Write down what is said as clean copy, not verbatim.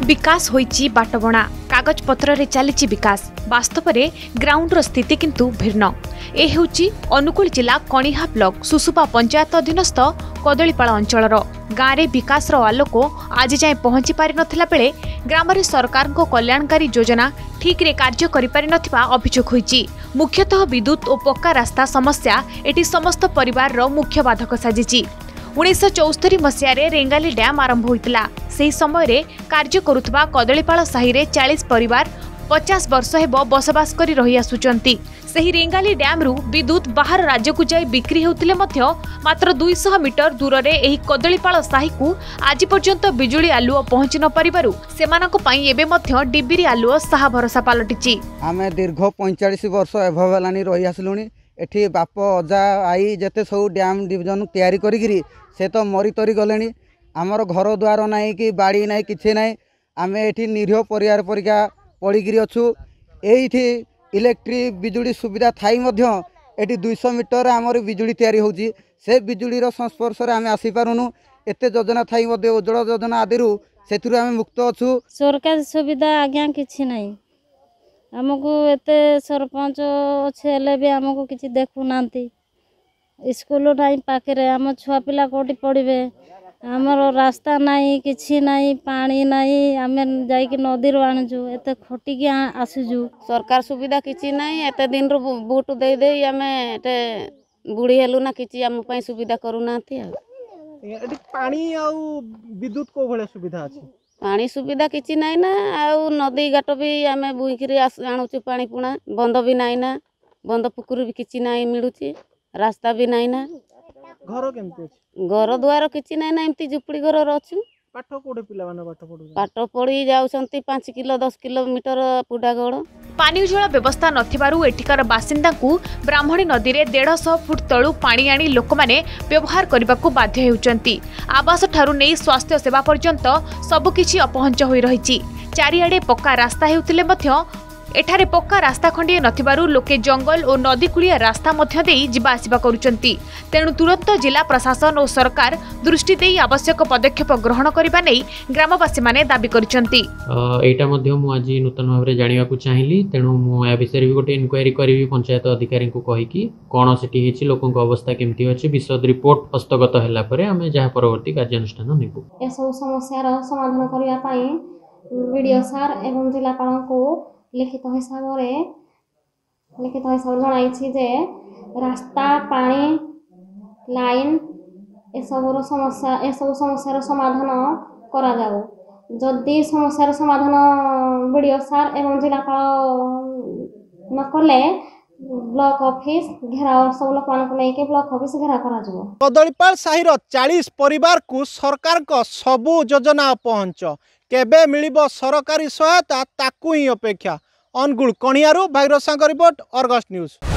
विकास होईची बाटबणा कागज पत्र रे चलीची विकास वास्तव में ग्राउंड स्थिति किंतु भिन्न। ए हेउची अनुगुल जिला कणिहा ब्लॉक सुसुपा पंचायत अधीनस्थ कदलीपाड़ अंचलर गाँव में विकास आलोक आज जाए पहुंची पारि नथिला बेले ग्राम में सरकार को कल्याणकारी योजना ठीक रे कार्य करि पारि नथिबा अभियोग होईची। मुख्यतः विद्युत और पक्का रास्ता समस्या एटी समस्त परिवार रो मुख्य बाधक साजिची। 1974 मसीह रेंगाली डैम आरंभ होइतिला। सेही समय रे कार्य करुथबा कदलीपाड़ साही रे 40 परिवार 50 वर्ष हेबो बसवास करी रही आसुचंती। सेही रेंगाली डैम रु विद्युत बाहर राज्य को जाई बिक्री हेउतिले मध्य मात्र 200 मीटर दूर रे एही कदलीपाड़ साही को आज पर्यंत बिजुली आलुओ पहुंची न परिबारु सेमानक पई एबे मध्य डिबिरी आलुओ साहा भरोसा पालटिची। आमे दीर्घ 45 वर्ष एभवेलानी रही आसलुनी। एठी बाप अजा आई जेते सब डैम डिविजन तैयारी करी से तो मरी तरी गले। आमर घर द्वार ना कि बाड़ी ना कि ना आम ये निरीह परिवार परिका पड़िकी अच्छु। ये इलेक्ट्रिक बिजुली सुविधा थाई ये 200 मीटर आमर बिजुली तैयारी होची। से बिजुलीर संस्पर्श आम आसीपारूनु। एत योजना थाई उज्ज्वल योजना आदि से आम मुक्त अच्छु। सरकार सुविधा आज्ञा किछि नहीं आमको एते सरपंच अच्छे भी आमको किसी देखु नांती। स्कूल टाइम पाखे आम छुआ पिला कोटी पढ़े आमर रास्ता नहीं किछि नहीं पानी नहीं आम जाइक नदी आणुचु एते खटिकी आसुचु। सरकार सुविधा किछि नहीं एते दिन रो वोट दे दे आम एते बुढ़ी हेलु ना किछि आम पई सुविधा करू नांती। एटी पानी आ विद्युत को भले सुविधा अछि? पानी सुविधा किछि नहीं ना आ नदी घाट भी आम बुईकरी आणुचु। पानी पुणा बंद भी नहीं ना बंद पुकुर भी किछि नहीं मिलुची। रास्ता भी नहीं ना घर केमती अछि? घर द्वार किछि नहीं ना एमती झुपड़ी घर रछु। पाठ कोडे पिला माने पाठ पढ़ी जाउछंती 5 किलो 10 किलोमीटर पुडागड़। पानी जल व्यवस्था नथिबारु एठिकार बासिंदा को ब्राह्मणी नदी रे 150 फुट तळु पानी आनी लोक माने व्यवहार करबाकू बाध्य हेउचंती। आवास ठारू नै स्वास्थ्य सेवा पर्यंत सबकिछि अपहंच होई रहिछि। चारिआडे पक्का रास्ता हेउतिले मध्य एठारे पक्का रास्ता खंडिए नथिबारु लोके जंगल और नदी कूलिया रास्ता मध्य देई जिबा आसिबा करूचंती। तेणु तुरंत जिला प्रशासन और सरकार दृष्टि देई आवश्यक पदक्षेप ग्रहण करबा नै ग्रामवासी माने दाबी करिसंती। एटा मध्य मु आज नूतन भाव रे जानिबा को चाहिली। तेणु मु ए विषय भी गोटे इनक्वायरी करिवि पंचायत अधिकारी को कहि कि कोन सेठी हेछि लोकन को अवस्था केमती अछि विशद रिपोर्ट हस्तगत हैला परे हमें जहा परवर्ती कार्यानुष्ठान नेबु। ए सब समस्या रो समाधान करिया पई वीडियो सर एवं जिलापाल को लिखित हिसाब जनाई जे रास्ता पानी लाइन ए सब समस्या समाधान करा जाओ। जदि समस्या समाधान वीडियो सर एवं जिलापाल न कले ब्लॉक ऑफिस घेराव सब लोक मान को लेके ब्लॉक ऑफिस घेराव करा जाओ। कदलीपाड़ साहिर 40 परिवार को सरकार को सबु योजना पहुंच केबे मिलिबो सरकारी सहायता ताकू ही अपेक्षा। अनुगुल कणियारू भाईरसा रिपोर्ट अर्गस न्यूज।